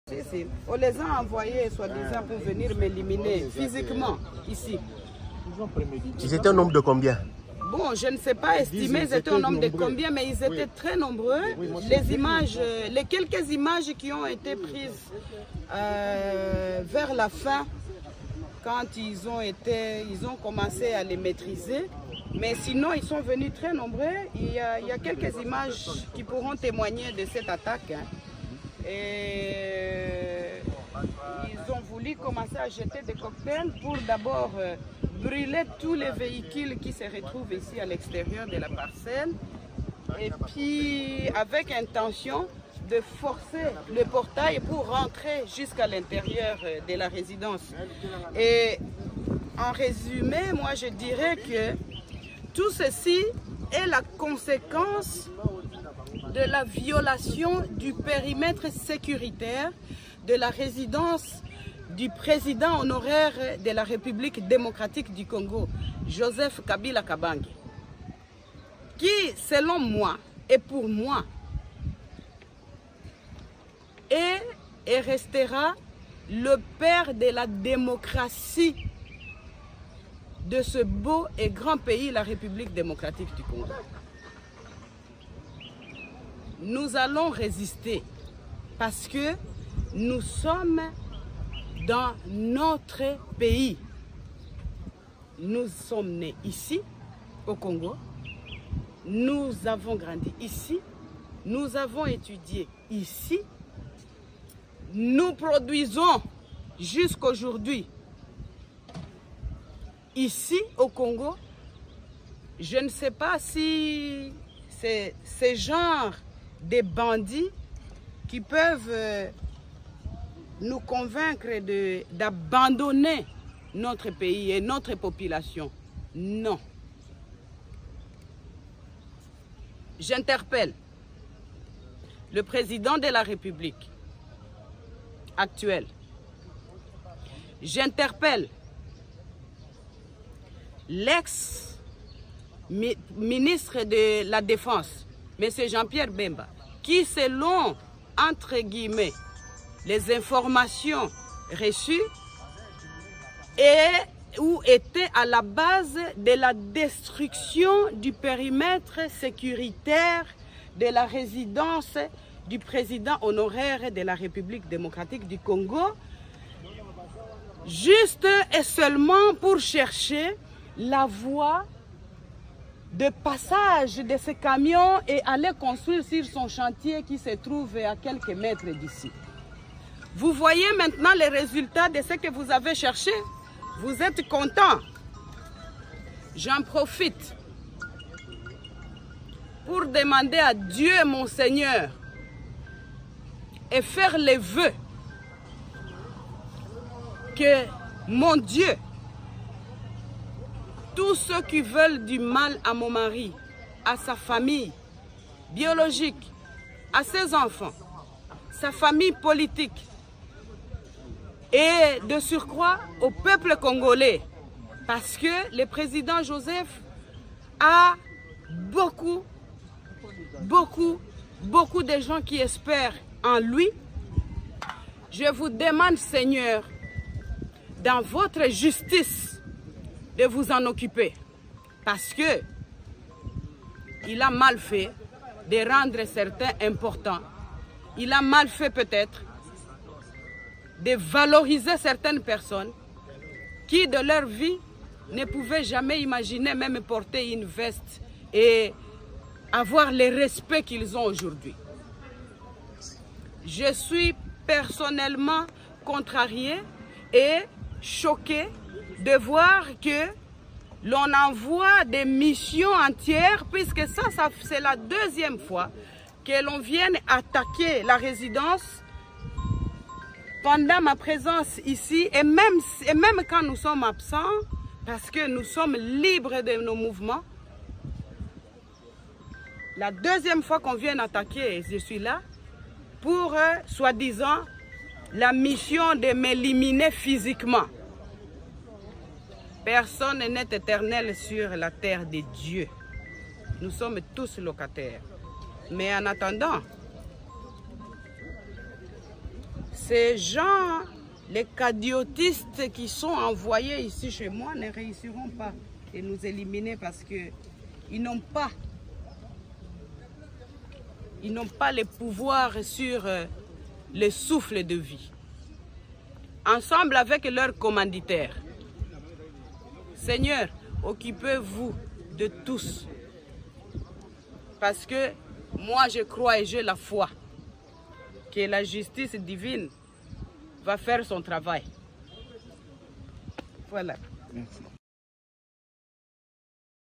On les a envoyés, soi-disant, pour venir m'éliminer physiquement, ici. Ils étaient un nombre de combien? Bon, je ne sais pas estimer, ils étaient un nombre de combien, mais ils étaient très nombreux. Les images, les quelques images qui ont été prises vers la fin, quand ils ont commencé à les maîtriser. Mais sinon, ils sont venus très nombreux. Il y a quelques images qui pourront témoigner de cette attaque. Hein. Et ils ont voulu commencer à jeter des cocktails pour d'abord brûler tous les véhicules qui se retrouvent ici à l'extérieur de la parcelle. Et puis, avec intention de forcer le portail pour rentrer jusqu'à l'intérieur de la résidence. Et en résumé, moi je dirais que tout ceci est la conséquence de la violation du périmètre sécuritaire de la résidence du président honoraire de la République démocratique du Congo, Joseph Kabila Kabange, qui, selon moi et pour moi, est et restera le père de la démocratie de ce beau et grand pays, la République démocratique du Congo. Nous allons résister parce que nous sommes dans notre pays. Nous sommes nés ici, au Congo. Nous avons grandi ici. Nous avons étudié ici. Nous produisons jusqu'aujourd'hui ici au Congo. Je ne sais pas si c'est ce genre de bandits qui peuvent nous convaincre d'abandonner notre pays et notre population. Non. J'interpelle le président de la République actuel. J'interpelle l'ex-ministre de la Défense, M. Jean-Pierre Bemba, qui, selon, entre guillemets, les informations reçues, était à la base de la destruction du périmètre sécuritaire de la résidence du président honoraire de la République démocratique du Congo, juste et seulement pour chercher la voie de passage de ce camion et aller construire sur son chantier qui se trouve à quelques mètres d'ici. Vous voyez maintenant les résultats de ce que vous avez cherché. Vous êtes content. J'en profite pour demander à Dieu, mon Seigneur, et faire les vœux que, mon Dieu, tous ceux qui veulent du mal à mon mari, à sa famille biologique, à ses enfants, sa famille politique et de surcroît au peuple congolais, parce que le président Joseph a beaucoup de gens qui espèrent en lui. Je vous demande, Seigneur, dans votre justice, de vous en occuper. Parce que il a mal fait de rendre certains importants. Il a mal fait peut-être de valoriser certaines personnes qui, de leur vie, ne pouvaient jamais imaginer même porter une veste et avoir le respect qu'ils ont aujourd'hui. Je suis personnellement contrariée et choquée de voir que l'on envoie des missions entières, puisque ça c'est la deuxième fois que l'on vienne attaquer la résidence pendant ma présence ici, et même quand nous sommes absents, parce que nous sommes libres de nos mouvements. La deuxième fois qu'on vient attaquer, je suis là, pour, soi-disant, la mission de m'éliminer physiquement. Personne n'est éternel sur la terre de Dieu. Nous sommes tous locataires. Mais en attendant, Ces gens, les cadiotistes qui sont envoyés ici chez moi ne réussiront pas de nous éliminer parce qu'ils n'ont pas le pouvoir sur le souffle de vie. Ensemble avec leurs commanditaires. Seigneur, occupez-vous de tous. Parce que moi je crois et j'ai la foi que la justice divine va faire son travail. Voilà. Merci.